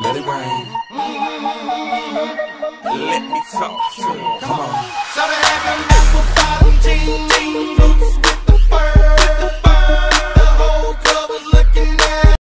let it rain. Let me talk to you.